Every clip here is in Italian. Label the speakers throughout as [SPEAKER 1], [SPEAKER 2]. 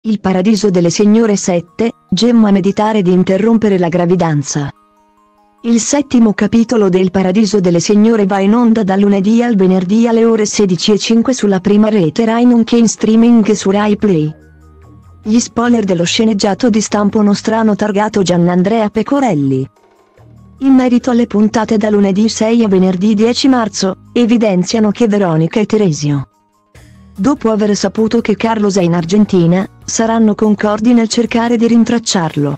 [SPEAKER 1] Il paradiso delle signore 7, Gemma meditare di interrompere la gravidanza. Il settimo capitolo del Paradiso delle Signore va in onda dal lunedì al venerdì alle ore 16:05 sulla prima rete Rai nonché in streaming su Rai Play. Gli spoiler dello sceneggiato di stampo nostrano targato Gianandrea Pecorelli. In merito alle puntate da lunedì 6 a venerdì 10 marzo, evidenziano che Veronica e Teresio, dopo aver saputo che Carlos è in Argentina, saranno concordi nel cercare di rintracciarlo.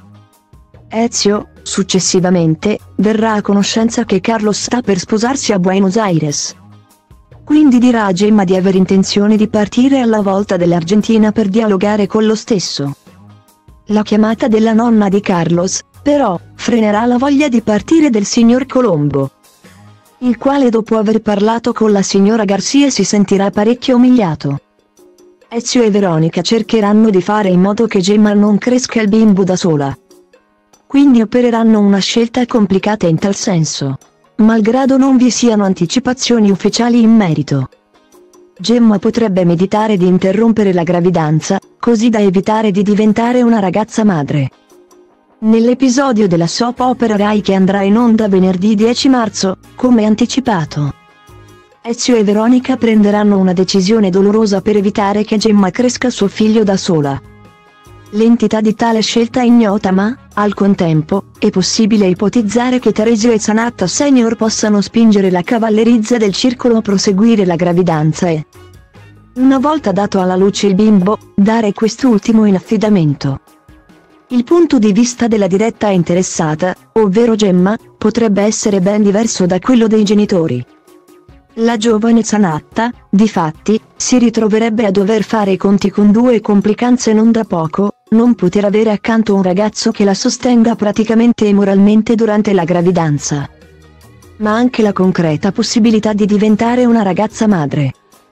[SPEAKER 1] Ezio, successivamente, verrà a conoscenza che Carlos sta per sposarsi a Buenos Aires. Quindi dirà a Gemma di aver intenzione di partire alla volta dell'Argentina per dialogare con lo stesso. La chiamata della nonna di Carlos, però, frenerà la voglia di partire del signor Colombo, il quale dopo aver parlato con la signora Garcia si sentirà parecchio umiliato. Ezio e Veronica cercheranno di fare in modo che Gemma non cresca il bimbo da sola. Quindi opereranno una scelta complicata in tal senso, malgrado non vi siano anticipazioni ufficiali in merito. Gemma potrebbe meditare di interrompere la gravidanza, così da evitare di diventare una ragazza madre. Nell'episodio della soap opera Rai che andrà in onda venerdì 10 marzo, come anticipato, Ezio e Veronica prenderanno una decisione dolorosa per evitare che Gemma cresca suo figlio da sola. L'entità di tale scelta è ignota ma, al contempo, è possibile ipotizzare che Teresio e Zanatta Senior possano spingere la cavallerizza del circolo a proseguire la gravidanza e, una volta dato alla luce il bimbo, dare quest'ultimo in affidamento. Il punto di vista della diretta interessata, ovvero Gemma, potrebbe essere ben diverso da quello dei genitori. La giovane Zanatta, difatti, si ritroverebbe a dover fare i conti con due complicanze non da poco: non poter avere accanto un ragazzo che la sostenga praticamente e moralmente durante la gravidanza, ma anche la concreta possibilità di diventare una ragazza madre.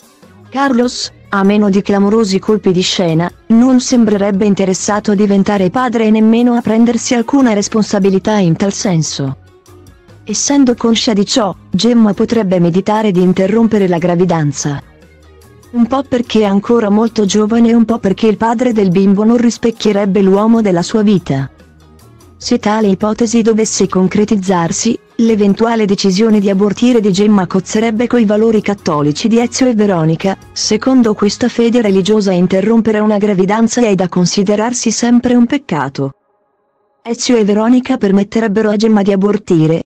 [SPEAKER 1] Carlos, a meno di clamorosi colpi di scena, non sembrerebbe interessato a diventare padre e nemmeno a prendersi alcuna responsabilità in tal senso. Essendo conscia di ciò, Gemma potrebbe meditare di interrompere la gravidanza. Un po' perché è ancora molto giovane e un po' perché il padre del bimbo non rispecchierebbe l'uomo della sua vita. Se tale ipotesi dovesse concretizzarsi, l'eventuale decisione di abortire di Gemma cozzerebbe coi valori cattolici di Ezio e Veronica. Secondo questa fede religiosa interrompere una gravidanza è da considerarsi sempre un peccato. Ezio e Veronica permetterebbero a Gemma di abortire,